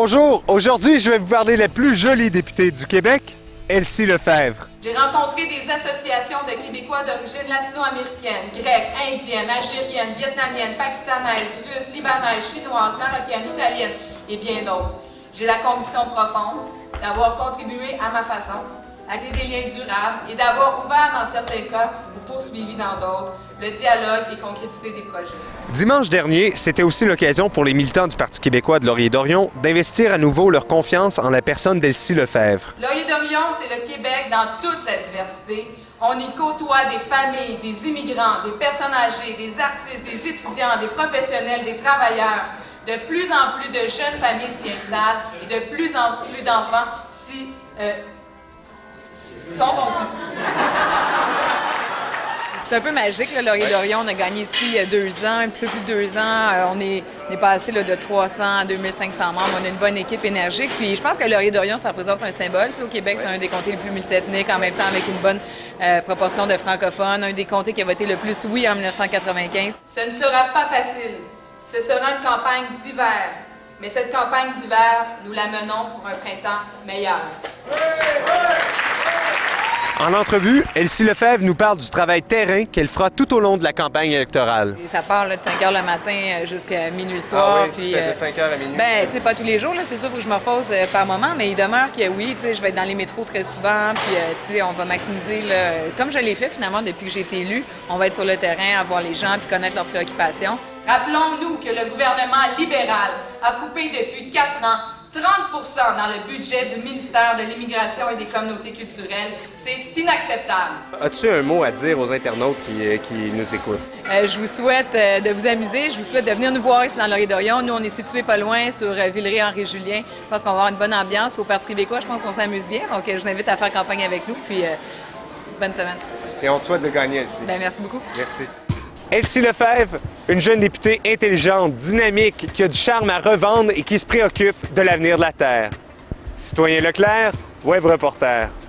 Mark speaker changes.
Speaker 1: Bonjour, aujourd'hui je vais vous parler de la plus jolie députée du Québec, Elsie Lefebvre.
Speaker 2: J'ai rencontré des associations de Québécois d'origine latino-américaine, grecque, indienne, algérienne, vietnamienne, pakistanaise, russe, libanaise, chinoise, marocaine, italienne et bien d'autres. J'ai la conviction profonde d'avoir contribué à ma façon à créer des liens durables et d'avoir ouvert dans certains cas ou poursuivi dans d'autres le dialogue et concrétisé des projets.
Speaker 1: Dimanche dernier, c'était aussi l'occasion pour les militants du Parti québécois de Laurier-Dorion d'investir à nouveau leur confiance en la personne d'Elsie Lefebvre.
Speaker 2: Laurier-Dorion, c'est le Québec dans toute sa diversité. On y côtoie des familles, des immigrants, des personnes âgées, des artistes, des étudiants, des professionnels, des travailleurs. De plus en plus de jeunes familles s'y installent et de plus en plus d'enfants sont conçus. C'est un peu magique, Laurier-Dorion. On a gagné ici il y a 2 ans, un petit peu plus de 2 ans. On est passé de 300 à 2500 membres. On a une bonne équipe énergique. Puis je pense que Laurier-Dorion, ça représente un symbole. Au Québec, c'est un des comtés les plus multiethniques, en même temps avec une bonne proportion de francophones. Un des comtés qui a voté le plus oui en 1995. Ce ne sera pas facile. Ce sera une campagne d'hiver. Mais cette campagne d'hiver, nous la menons pour un printemps meilleur.
Speaker 1: En entrevue, Elsie Lefebvre nous parle du travail terrain qu'elle fera tout au long de la campagne électorale.
Speaker 2: Et ça part de 5 h le matin jusqu'à minuit le soir.
Speaker 1: Ah oui, puis, tu fais de 5 h à minuit?
Speaker 2: Ben, tu sais, pas tous les jours, c'est sûr, il faut que je me repose par moment, mais il demeure que oui, tu sais, je vais être dans les métros très souvent, puis tu sais, on va maximiser, comme je l'ai fait finalement depuis que j'ai été élue, on va être sur le terrain, à voir les gens, puis connaître leurs préoccupations. Rappelons-nous que le gouvernement libéral a coupé depuis 4 ans 30 % dans le budget du ministère de l'Immigration et des Communautés culturelles. C'est inacceptable.
Speaker 1: As-tu un mot à dire aux internautes qui nous écoutent?
Speaker 2: Je vous souhaite de vous amuser. Je vous souhaite de venir nous voir ici dans Laurier-Dorion. Nous, on est situé pas loin sur Villeray-Henri-Julien. Je pense qu'on va avoir une bonne ambiance. Au Parti québécois, je pense qu'on s'amuse bien. Donc, je vous invite à faire campagne avec nous. Puis, bonne semaine.
Speaker 1: Et on te souhaite de gagner ici.
Speaker 2: Bien, merci beaucoup.
Speaker 1: Merci. Elsie Lefebvre, une jeune députée intelligente, dynamique, qui a du charme à revendre et qui se préoccupe de l'avenir de la Terre. Citoyen Leclerc, Web Reporter.